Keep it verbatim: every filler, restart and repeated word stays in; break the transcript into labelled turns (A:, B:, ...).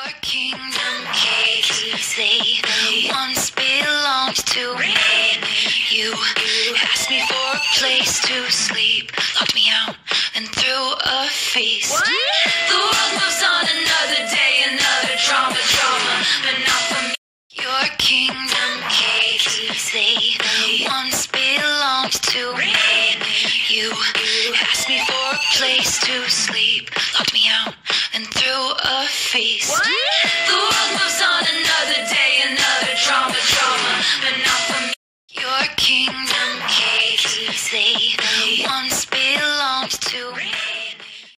A: Your kingdom keys, they once belonged to me. You asked me for a place to sleep, locked me out, and threw a feast. What? The world moves on another day, another drama, drama, but not for me. Your kingdom keys, they once belonged to me. You asked me for a place to sleep.